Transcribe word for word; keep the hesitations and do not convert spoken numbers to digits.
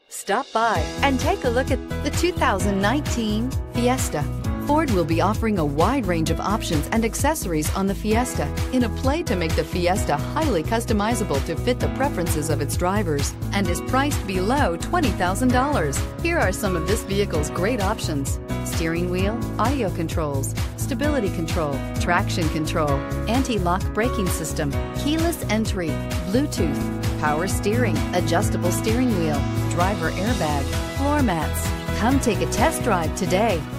Stop by and take a look at the two thousand nineteen Fiesta. Ford will be offering a wide range of options and accessories on the Fiesta in a play to make the Fiesta highly customizable to fit the preferences of its drivers, and is priced below twenty thousand dollars. Here are some of this vehicle's great options: steering wheel audio controls, stability control, traction control, anti-lock braking system, keyless entry, Bluetooth, power steering, adjustable steering wheel, driver airbag, floor mats. Come take a test drive today.